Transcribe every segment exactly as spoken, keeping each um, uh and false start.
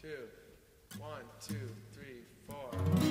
two. One, two, three, four.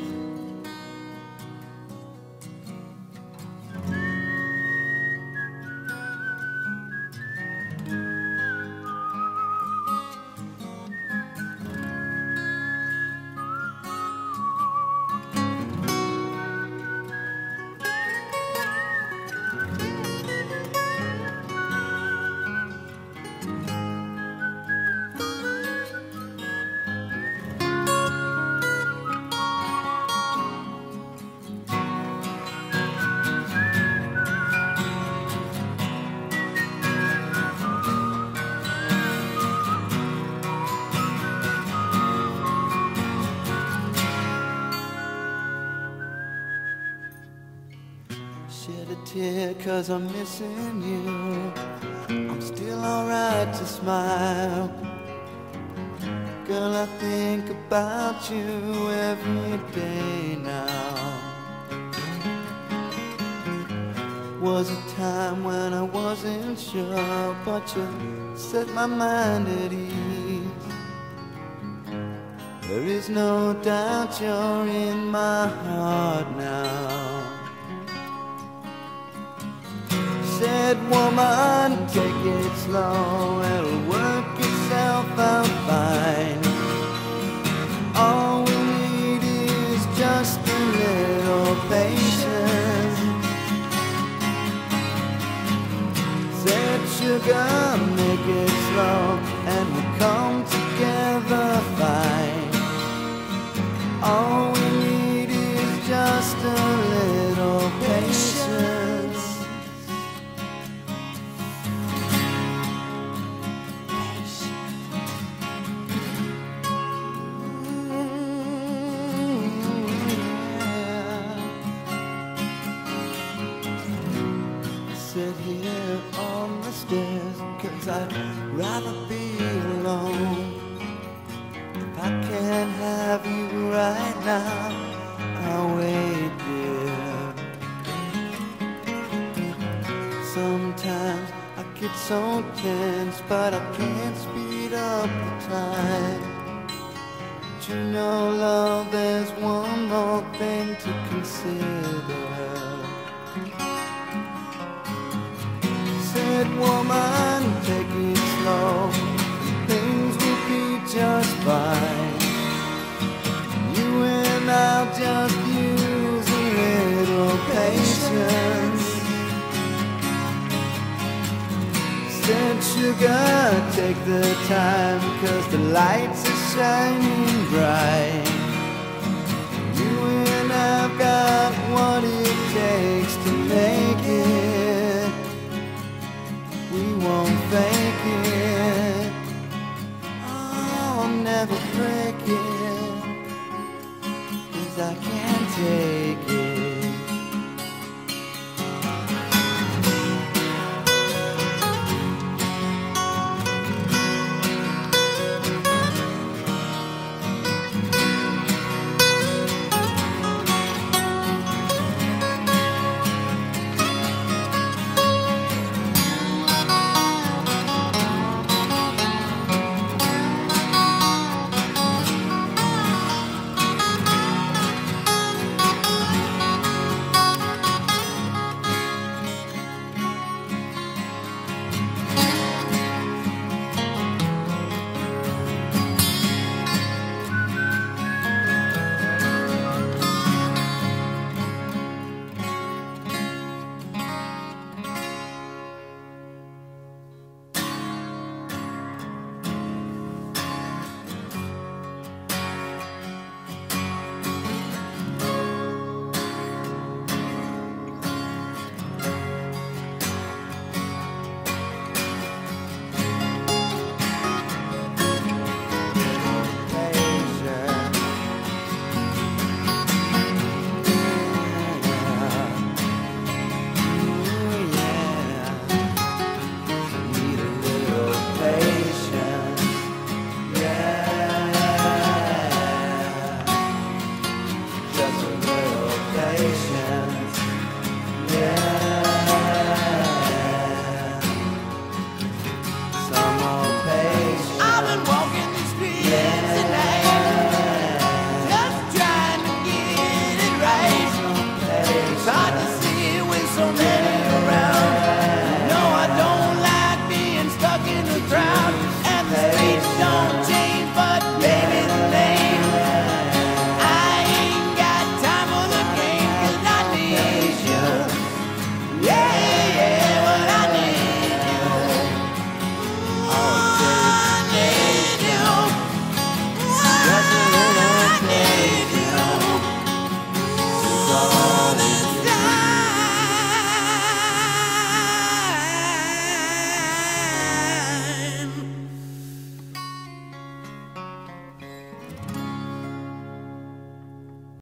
Shed a tear cause I'm missing you. I'm still alright to smile. Girl, I think about you every day now. Was a time when I wasn't sure, but you set my mind at ease. There is no doubt you're in my heart now. Said, woman, take it slow, it'll work itself out fine. All we need is just a little patience. Said, sugar, make it slow, and we'll come together fine. All we need is just a little patience. Sit here on the stairs, cause I'd rather be alone. If I can't have you right now, I'll wait, dear. Sometimes I get so tense, but I can't speed up the time. But you know, love, there's one more thing to consider. Said, woman, take it slow, things will be just fine. You and I'll just use a little patience. Said, sugar, take the time, cause the lights are shining bright. You and I've got what it takes to make it. We won't fake it, oh, I'll never break it, cause I can't take